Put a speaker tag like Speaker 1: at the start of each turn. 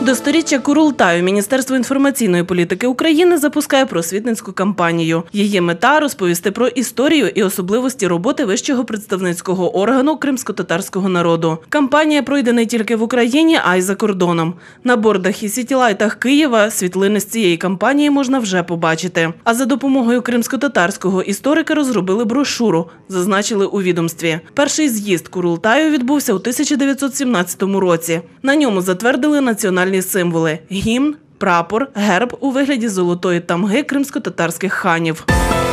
Speaker 1: До 100-річчя Курултаю Міністерство інформаційної політики України запускає просвітницьку кампанію. Її мета – розповісти про історію і особливості роботи вищого представницького органу кримськотатарського народу. Кампанія пройде не тільки в Україні, а й за кордоном. На бордах і сітілайтах Києва світлини з цієї кампанії можна вже побачити. А за допомогою кримськотатарського історика розробили брошуру, зазначили у відомстві. Перший з'їзд Курултаю відбувся у 1917 році. На ньому затвердили національні символи – гімн, прапор, герб у вигляді золотої тамги кримськотатарських ханів.